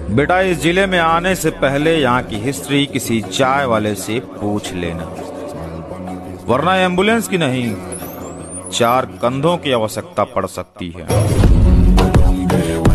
बेटा, इस जिले में आने से पहले यहाँ की हिस्ट्री किसी चाय वाले से पूछ लेना, वरना एम्बुलेंस की नहीं 4 कंधों की आवश्यकता पड़ सकती है।